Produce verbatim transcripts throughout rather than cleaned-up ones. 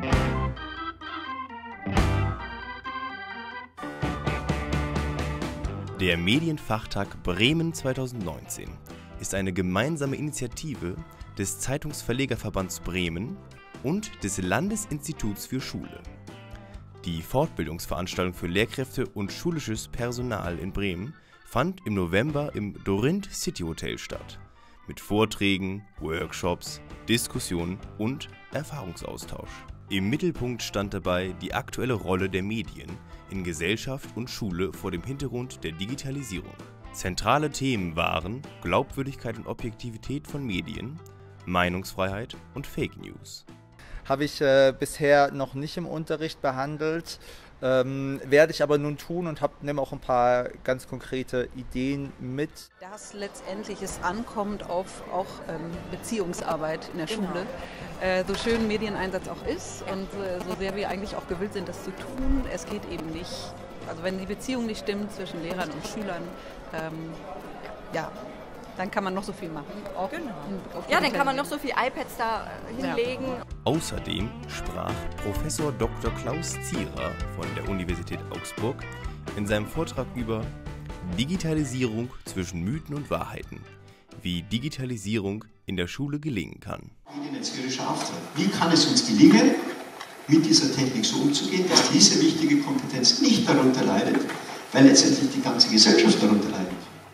Der Medienfachtag Bremen zweitausendneunzehn ist eine gemeinsame Initiative des Zeitungsverlegerverbands Bremen und des Landesinstituts für Schule. Die Fortbildungsveranstaltung für Lehrkräfte und schulisches Personal in Bremen fand im November im Dorint City Hotel statt, mit Vorträgen, Workshops, Diskussionen und Erfahrungsaustausch. Im Mittelpunkt stand dabei die aktuelle Rolle der Medien in Gesellschaft und Schule vor dem Hintergrund der Digitalisierung. Zentrale Themen waren Glaubwürdigkeit und Objektivität von Medien, Meinungsfreiheit und Fake News. Habe ich äh, bisher noch nicht im Unterricht behandelt, ähm, werde ich aber nun tun und habe nehme auch ein paar ganz konkrete Ideen mit. Dass letztendlich es ankommt auf auch ähm, Beziehungsarbeit in der Schule, genau. äh, so schön Medieneinsatz auch ist und äh, so sehr wir eigentlich auch gewillt sind, das zu tun, es geht eben nicht, also wenn die Beziehung nicht stimmt zwischen Lehrern und Schülern, ähm, ja, dann kann man noch so viel machen. Auch genau. Ja, dann kann man noch so viel iPads da hinlegen. Ja. Außerdem sprach Professor Doktor Klaus Zierer von der Universität Augsburg in seinem Vortrag über Digitalisierung zwischen Mythen und Wahrheiten, wie Digitalisierung in der Schule gelingen kann. Medienerzieherischer Auftrag. Wie kann es uns gelingen, mit dieser Technik so umzugehen, dass diese wichtige Kompetenz nicht darunter leidet, weil letztendlich die ganze Gesellschaft darunter leidet.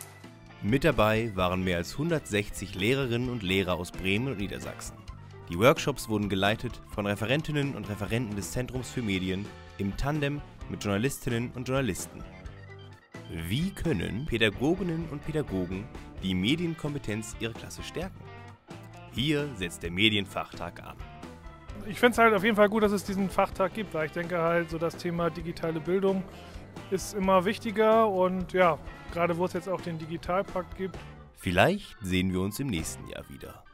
Mit dabei waren mehr als hundertsechzig Lehrerinnen und Lehrer aus Bremen und Niedersachsen. Die Workshops wurden geleitet von Referentinnen und Referenten des Zentrums für Medien im Tandem mit Journalistinnen und Journalisten. Wie können Pädagoginnen und Pädagogen die Medienkompetenz ihrer Klasse stärken? Hier setzt der Medienfachtag an. Ich finde es halt auf jeden Fall gut, dass es diesen Fachtag gibt, weil ich denke halt, so das Thema digitale Bildung ist immer wichtiger und ja, gerade wo es jetzt auch den Digitalpakt gibt. Vielleicht sehen wir uns im nächsten Jahr wieder.